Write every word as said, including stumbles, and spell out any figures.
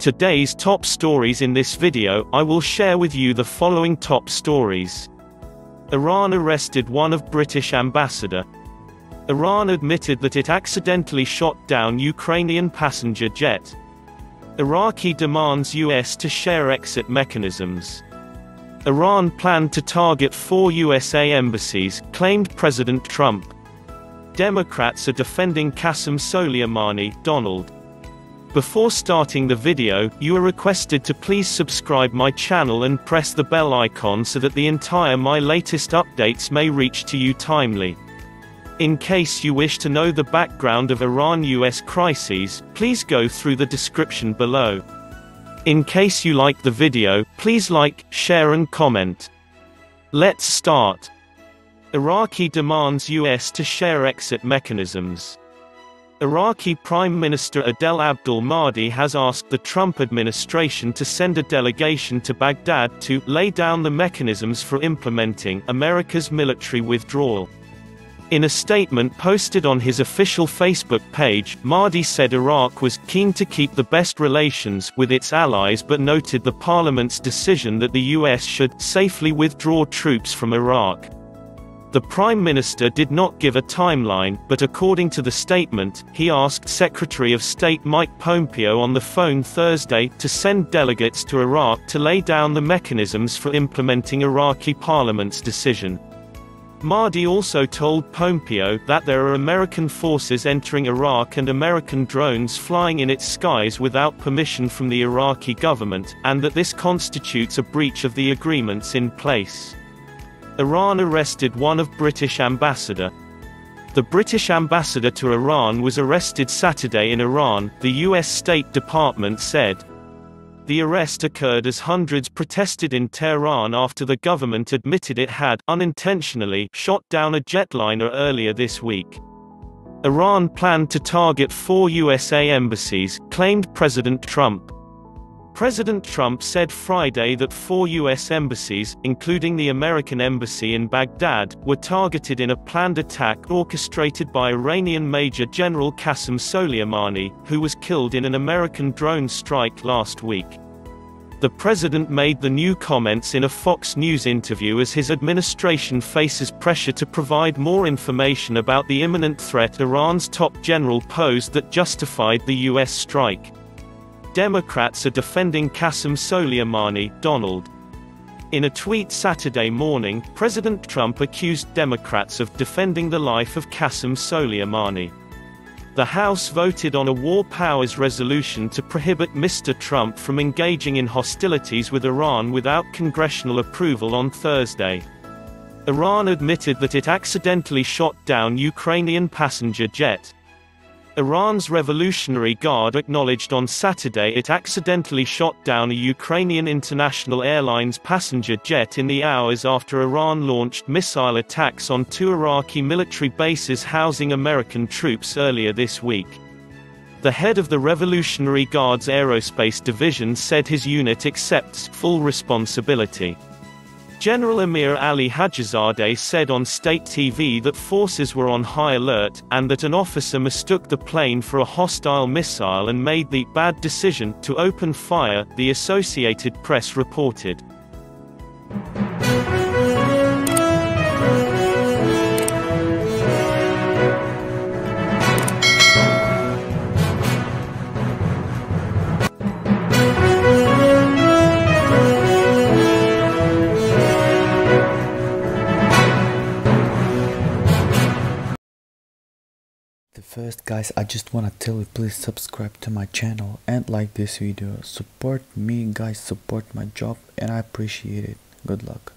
today's top stories. In this video, I will share with you the following top stories. Iran arrested one of British ambassador. Iran admitted that it accidentally shot down Ukrainian passenger jet. Iraqi demands U S to share exit mechanisms. Iran planned to target four U S A embassies, claimed President Trump. Democrats are defending Qasem Soleimani, Donald. Before starting the video, you are requested to please subscribe my channel and press the bell icon so that the entire my latest updates may reach to you timely. In case you wish to know the background of Iran-U S crises, please go through the description below. In case you like the video, please like, share and comment. Let's start. Iraqi demands U S to share exit mechanisms. Iraqi Prime Minister Adel Abdul Mahdi has asked the Trump administration to send a delegation to Baghdad to lay down the mechanisms for implementing America's military withdrawal. In a statement posted on his official Facebook page, Mahdi said Iraq was keen to keep the best relations with its allies but noted the parliament's decision that the U S should safely withdraw troops from Iraq. The Prime Minister did not give a timeline, but according to the statement, he asked Secretary of State Mike Pompeo on the phone Thursday to send delegates to Iraq to lay down the mechanisms for implementing Iraqi parliament's decision. Mahdi also told Pompeo that there are American forces entering Iraq and American drones flying in its skies without permission from the Iraqi government, and that this constitutes a breach of the agreements in place. Iran arrested one of British ambassador. The British ambassador to Iran was arrested Saturday in Iran, the U S State Department said. The arrest occurred as hundreds protested in Tehran after the government admitted it had, unintentionally, shot down a jetliner earlier this week. Iran planned to target four U S A embassies, claimed President Trump. President Trump said Friday that four U S embassies, including the American embassy in Baghdad, were targeted in a planned attack orchestrated by Iranian Major General Qasem Soleimani, who was killed in an American drone strike last week. The president made the new comments in a Fox News interview as his administration faces pressure to provide more information about the imminent threat Iran's top general posed that justified the U S strike. Democrats are defending Qasem Soleimani, Donald. In a tweet Saturday morning, President Trump accused Democrats of defending the life of Qasem Soleimani. The House voted on a war powers resolution to prohibit Mister Trump from engaging in hostilities with Iran without congressional approval on Thursday. Iran admitted that it accidentally shot down Ukrainian passenger jet. Iran's Revolutionary Guard acknowledged on Saturday it accidentally shot down a Ukrainian International Airlines passenger jet in the hours after Iran launched missile attacks on two Iraqi military bases housing American troops earlier this week. The head of the Revolutionary Guard's Aerospace Division said his unit accepts full responsibility. General Amir Ali Hajizadeh said on state T V that forces were on high alert, and that an officer mistook the plane for a hostile missile and made the bad decision to open fire, the Associated Press reported. First guys, I just wanna tell you, please subscribe to my channel and like this video. Support me guys, support my job, and I appreciate it. Good luck.